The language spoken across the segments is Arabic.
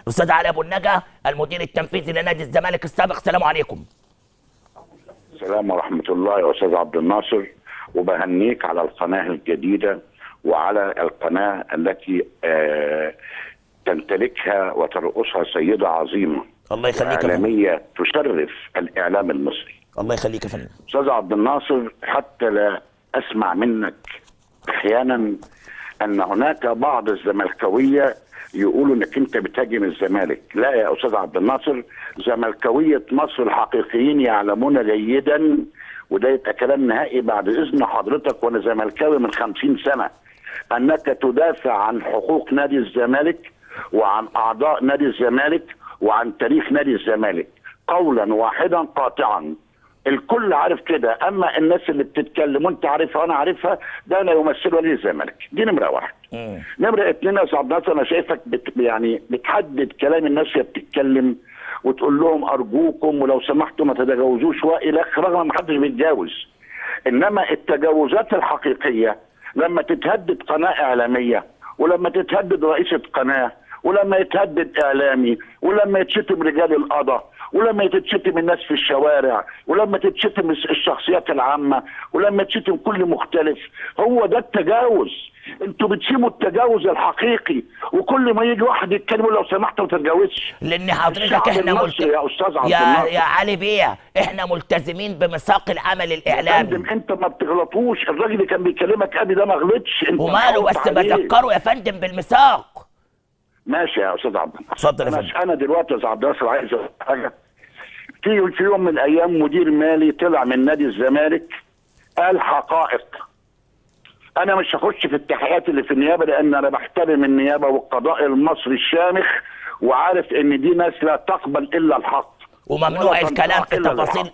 استاذ علي ابو النجا المدير التنفيذي لنادي الزمالك السابق. السلام عليكم. السلام ورحمه الله يا استاذ عبد الناصر، وبهنيك على القناه الجديده وعلى القناه التي تمتلكها وترأسها سيده عظيمه. الله يخليك يا فندم. إعلامية تشرف الإعلام المصري. الله يخليك يا فندم. أستاذ عبد الناصر، حتى لا أسمع منك أحيانا أن هناك بعض الزملكاوية يقولوا إنك أنت بتهاجم الزمالك. لا يا أستاذ عبد الناصر، زملكاوية مصر الحقيقيين يعلمون جيدا، وده يبقى كلام نهائي بعد إذن حضرتك وأنا زملكاوي من 50 سنة، أنك تدافع عن حقوق نادي الزمالك وعن أعضاء نادي الزمالك وعن تاريخ نادي الزمالك قولا واحدا قاطعا. الكل عارف كده، اما الناس اللي بتتكلم وانت عارفها وانا عارفها ده لا يمثلوا نادي الزمالك. دي نمره واحد. نمره اتنين يا استاذ عبد الناصر، انا شايفك بتحدد كلام الناس اللي بتتكلم وتقول لهم ارجوكم ولو سمحتوا ما تتجاوزوش والى اخره، رغم ما حدش بيتجاوز. انما التجاوزات الحقيقيه لما تتهدد قناه اعلاميه، ولما تتهدد رئيسه قناه، ولما يتهدد اعلامي، ولما يتشتم رجال القضاء، ولما تتشتم الناس في الشوارع، ولما تتشتم الشخصيات العامه، ولما تشتم كل مختلف، هو ده التجاوز. انتوا بتسيبوا التجاوز الحقيقي، وكل ما يجي واحد يتكلم لو سمحت ما تتجاوزش. لان حضرتك احنا يا استاذ عبد الناصر يا علي بيه، احنا ملتزمين بميثاق العمل الاعلامي. انت ما بتغلطوش، الراجل اللي كان بيكلمك ابي ده ما غلطش. وماله، بس بذكره يا فندم بالميثاق. ماشي يا استاذ عبد الناصر. اتفضل يا فندم. انا دلوقتي يا استاذ عبد الناصر عايز اقول حاجه. في يوم من الايام مدير مالي طلع من نادي الزمالك قال حقائق. انا مش هخش في التحقيقات اللي في النيابه، لان انا بحترم النيابه والقضاء المصري الشامخ، وعارف ان دي ناس لا تقبل الا الحق، وممنوع الكلام في تفاصيل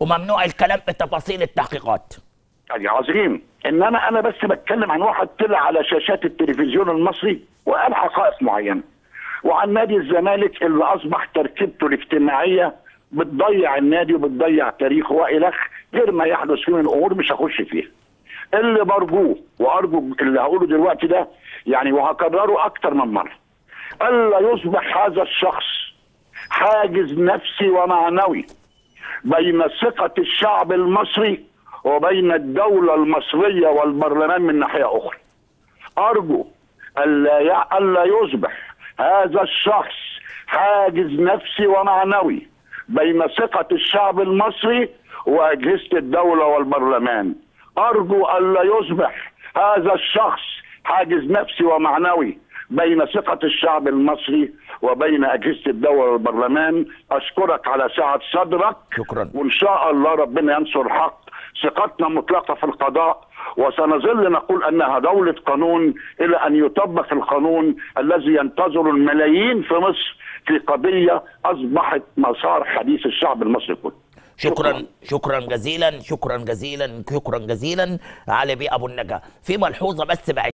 التحقيقات. يعني عظيم. انما انا بس بتكلم عن واحد طلع على شاشات التلفزيون المصري وقال حقائق معينه، وعن نادي الزمالك اللي اصبح تركيبته الاجتماعيه بتضيع النادي وبتضيع تاريخه والى غير ما يحدث فيه من الامور مش هخش فيها. اللي برجوه وارجو اللي هقوله دلوقتي ده يعني، وهكرره اكتر من مره، الا يصبح هذا الشخص حاجز نفسي ومعنوي بين ثقه الشعب المصري وبين الدوله المصريه والبرلمان من ناحيه اخرى. ارجو الا يصبح هذا الشخص حاجز نفسي ومعنوي بين ثقه الشعب المصري واجهزه الدوله والبرلمان. ارجو الا يصبح هذا الشخص حاجز نفسي ومعنوي بين ثقه الشعب المصري وبين اجهزه الدوله والبرلمان. اشكرك على سعه صدرك. شكرا. وان شاء الله ربنا ينصر الحق. ثقتنا مطلقه في القضاء، وسنظل نقول انها دوله قانون الى ان يطبق القانون الذي ينتظر الملايين في مصر في قضيه اصبحت مسار حديث الشعب المصري كله. شكرا جزيلا علي بيه ابو النجا. في ملحوظه بس بعد